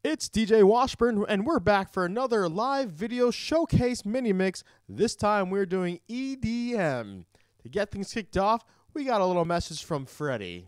It's DJ Washburn, and we're back for another live video showcase mini mix. This time we're doing EDM. To get things kicked off, we got a little message from Freddie.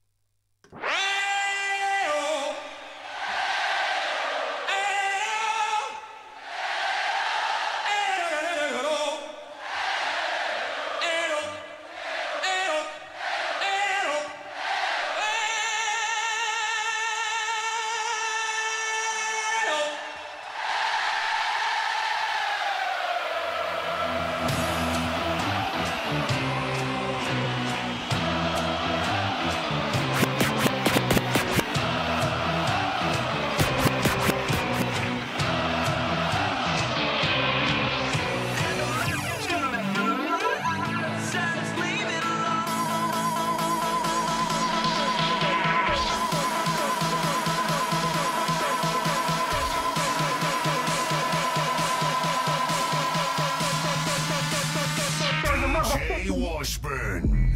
Jay Washburn.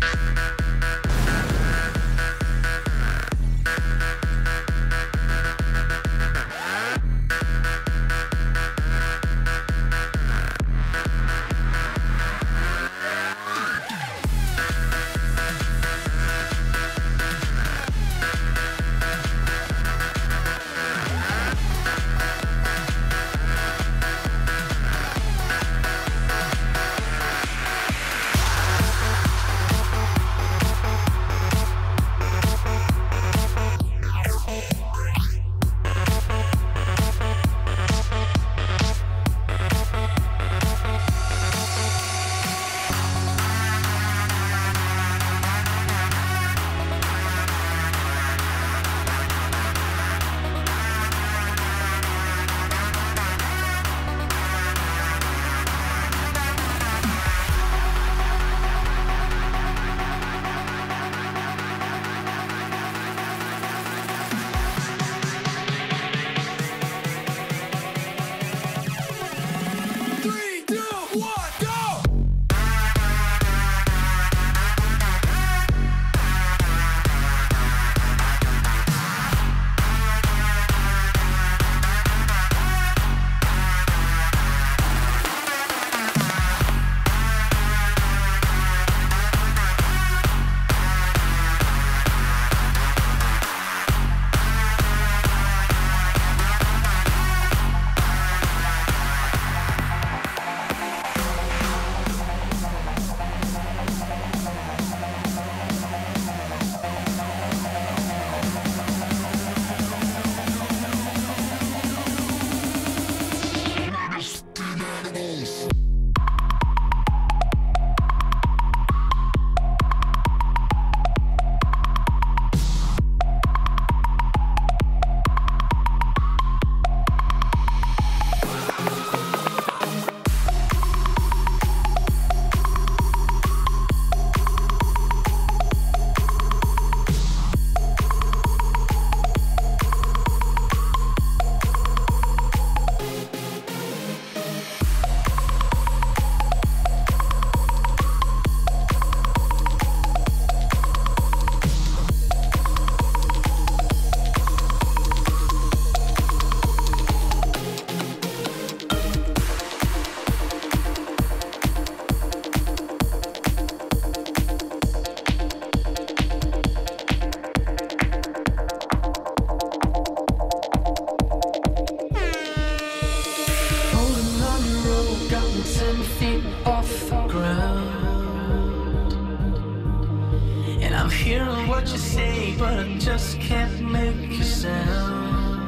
Hearing what you say, but I just can't make a sound.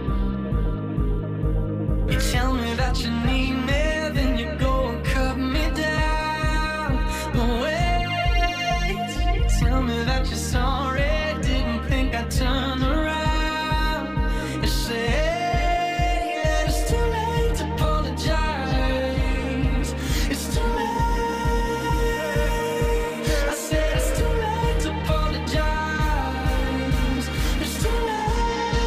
You tell me that you need me, then you go and cut me down. But wait, you tell me that you're sorry, didn't think I'd turn around. You say that it's too late to apologize. It's too late. I said it's too late to apologize. It's too late.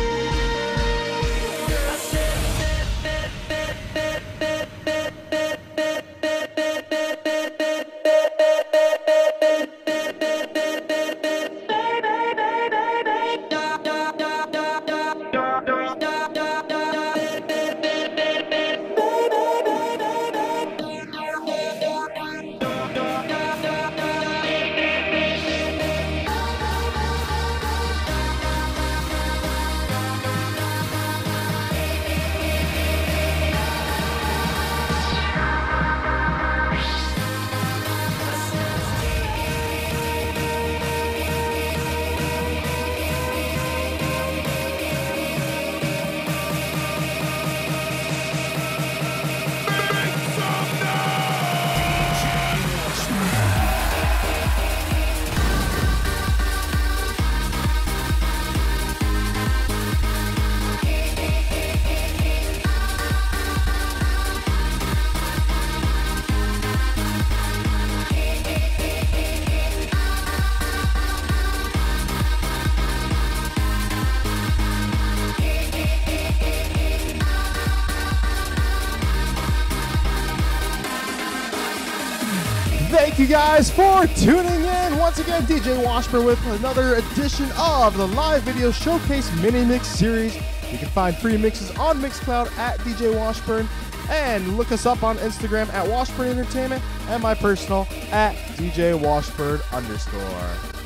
Thank you guys for tuning in. Once again, DJ Washburn with another edition of the Live Video Showcase Mini Mix Series. You can find free mixes on Mixcloud at DJ Washburn, and look us up on Instagram at Washburn Entertainment, and my personal at DJ Washburn _.